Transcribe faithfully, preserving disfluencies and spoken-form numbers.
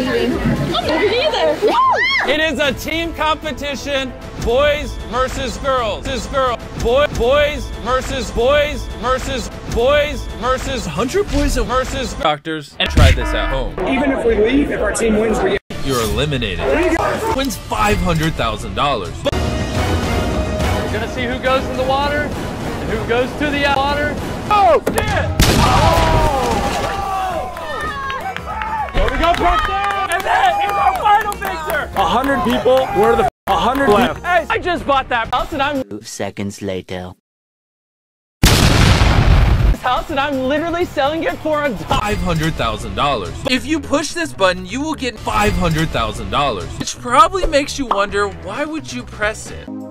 It is a team competition. Boys versus girls. This girl. Boy, boys versus boys versus boys versus one hundred boys versus doctors. And try this at home. Even if we leave, if our team wins, we You're eliminated. Wins five hundred thousand dollars. We're gonna see who goes in the water and who goes to the water. Oh, shit! Oh! Here we go, Preston! And that is our final victor! A hundred people were the a hundred left. Hey, I just bought that house and I'm Two seconds later. house and I'm literally selling it for a five hundred thousand dollars. If you push this button, you will get five hundred thousand dollars. Which probably makes you wonder, why would you press it?